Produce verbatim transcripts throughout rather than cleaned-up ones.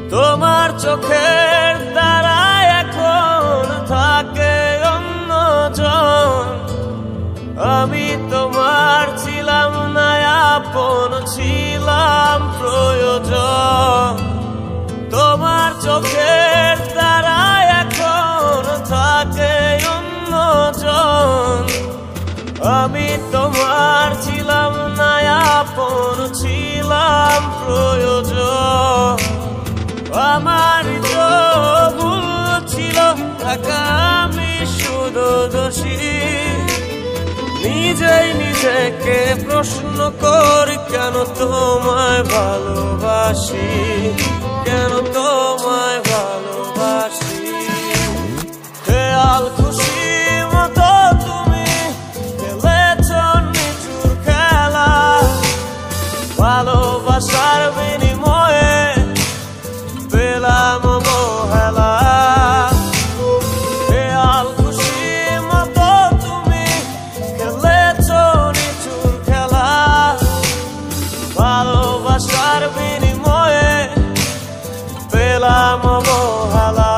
তোমার চোখের তারায় এখন থাকে অন্যজন। আমি তোমার ছিলাম না আপন, ছিলাম প্রয়োজন। তোমার চোখের তারায় এখন থাকে অন্যজন। আমি তোমার ছিলাম না আপন, ছিলাম প্রয়োজন। আমার তো ভুল ছিল, থাকা আমি শুধু দোষী। নিজেই নিজেকে প্রশ্ন করি, কেন তোমায় ভালোবাসি, কেন তোমায় ভালোবাসি। খেয়াল খুশি মতো তুমি খেলেছ নিচুর খেলা, ভালোবাসার বিনিময়ে পেলাম অবহেলা। খেয়াল খুশি মতো তুমি খেলেছ নিচুর খেলা, ভালোবাসার বিনিময়ে পেলাম অবহেলা।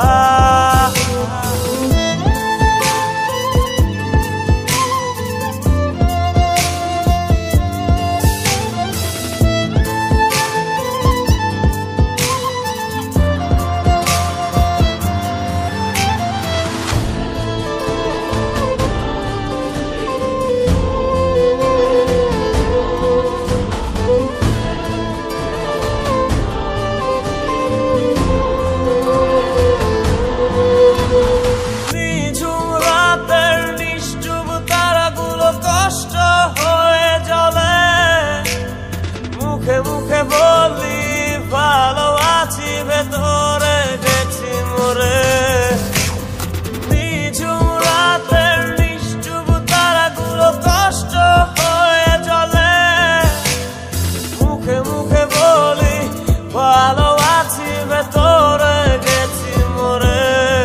মুখে মুখে বলি ভালো আছি, ভেতরে গেছি মরে। নিঝুম রাতের নিশ্চুপ তারাগুলো কষ্ট হয়ে জ্বলে। মুখে মুখে বলি ভালো আছি, ভেতরে গেছি মরে।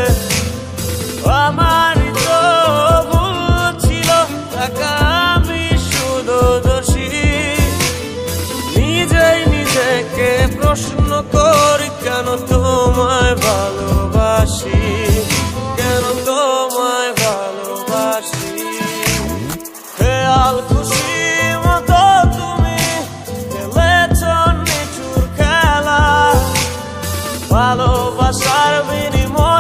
আমারই তো ভুল ছিল, থাকা আমি শুধু দোষী। নিজেই নিজেকে প্রশ্ন করি, কেন তোমায় ভালোবাসি, কেন তোমায় ভালোবাসি। খেয়াল খুশি মতো তুমি খেলেছ নিচুর খেলা, ভালোবাসার বিনিময়ে